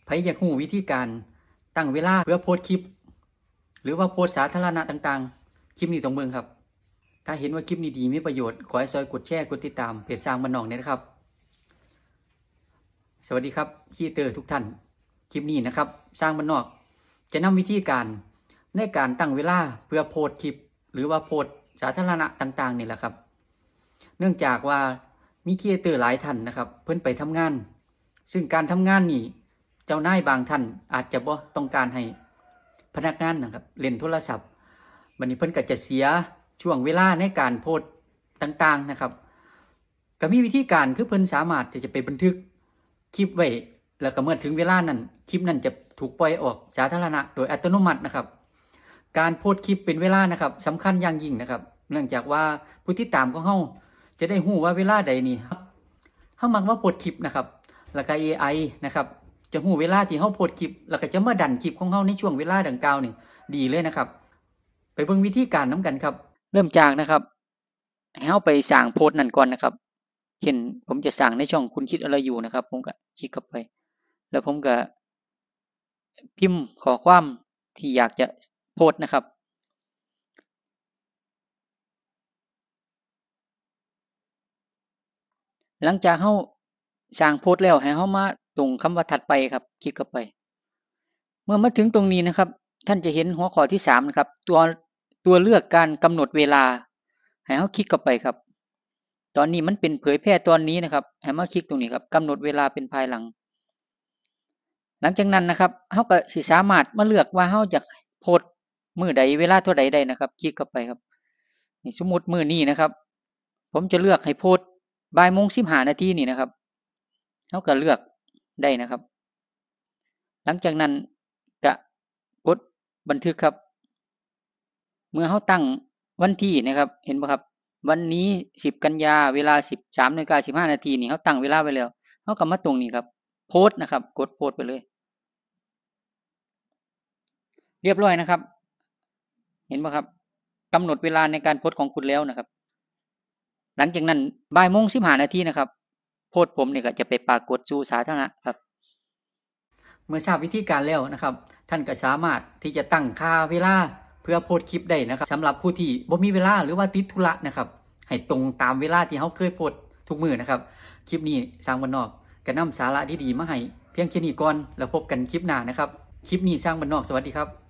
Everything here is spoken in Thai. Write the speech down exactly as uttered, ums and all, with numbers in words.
ใครอยากรู้วิธีการตั้งเวลาเพื่อโพสต์คลิปหรือว่าโพสต์สาธารณะต่างๆคลิปนี้ต้องเบิ่งครับถ้าเห็นว่าคลิปนี้ดีมีประโยชน์ขอให้ซอยกดแชร์กดติดตามเพจสร้างบ้านนอกเนี่ยนะครับสวัสดีครับคีเตอร์ทุกท่านคลิปนี้นะครับสร้างบ้านนอกจะนำวิธีการในการตั้งเวลาเพื่อโพสต์คลิปหรือว่าโพสต์สาธารณะต่างๆนี่แหละครับเนื่องจากว่ามีครีเอเตอร์หลายท่านนะครับเพิ่นไปทำงานซึ่งการทำงานนี่เจ้านายบางท่านอาจจะบ่ต้องการให้พนักงานนะครับเล่นโทรศัพท์บัดนี้เพิ่นก็จะเสียช่วงเวลาในการโพสต์ต่างๆนะครับก็มีวิธีการคือเพิ่นสามารถจะจะไปบันทึกคลิปไว้แล้วก็เมื่อถึงเวลานั้นคลิปนั้นจะถูกปล่อยออกสาธารณะโดยอัตโนมัตินะครับการโพสต์คลิปเป็นเวลานะครับสำคัญอย่างยิ่งนะครับเนื่องจากว่าผู้ติดตามของเฮาจะได้รู้ว่าเวลาใดนี่เฮามักว่าโพสต์คลิปนะครับแล้วก็ เอ ไอ นะครับจะรู้เวลาที่เฮาโพสต์คลิปแล้วก็จะมาดันคลิปของเฮาในช่วงเวลาดังกล่าวนี่ดีเลยนะครับไปเบิ่งวิธีการนำกันครับเริ่มจากนะครับให้เฮาไปสร้างโพสต์นั่นก่อนนะครับเช่นผมจะสร้างในช่องคุณคิดอะไรอยู่นะครับผมก็คลิกเข้าไปแล้วผมก็พิมพ์ข้อความที่อยากจะโพสต์นะครับหลังจากเฮาสร้างโพสต์แล้วให้เฮามาตรงคำว่าถัดไปครับคลิกเข้าไปเมื่อมาถึงตรงนี้นะครับท่านจะเห็นหัวข้อที่สามนะครับตัวตัวเลือกการกำหนดเวลาให้เฮาคลิกเข้าไปครับตอนนี้มันเป็นเผยแพร่ตอนนี้นะครับให้มาคลิกตรงนี้ครับกำหนดเวลาเป็นภายหลังหลังจากนั้นนะครับเฮาก็สิสามารถมาเลือกว่าเฮาจะโพสต์มื้อใดเวลาเท่าใดได้นะครับคลิกเข้าไปครับนี่สมมุติมื้อนี้นะครับผมจะเลือกให้โพสต์บ่ายโมงสิบห้านาทีนี่นะครับเฮาก็เลือกได้นะครับหลังจากนั้นก็กดบันทึกครับเมื่อเฮาตั้งวันที่นะครับเห็นบ่ครับวันนี้สิบกันยาเวลา สิบสามนาฬิกาสิบห้านาทีนี่เฮาตั้งเวลาไว้แล้วเฮาก็มาตรงนี้ครับโพสต์นะครับกดโพสต์ไปเลยเรียบร้อยนะครับเห็นบ่ครับกำหนดเวลาในการโพสต์ของคุณแล้วนะครับหลังจากนั้นบ่ายโมงสิบห้านาทีนะครับโพสต์ผมนี่ก็จะไปปรากฏสู่สาธารณะครับเมื่อทราบวิธีการแล้วนะครับท่านก็สามารถที่จะตั้งค่าเวลาเพื่อโพสต์คลิปได้นะครับสำหรับผู้ที่บ่มีเวลาหรือว่าติดธุระนะครับให้ตรงตามเวลาที่เฮาเคยโพสต์ทุกมื้อนะครับคลิปนี้สร้างบ้านนอกก็นำสาระดีๆมาให้เพียงแค่นี้ก่อนแล้วพบกันคลิปหน้านะครับคลิปนี้สร้างบ้านนอกสวัสดีครับ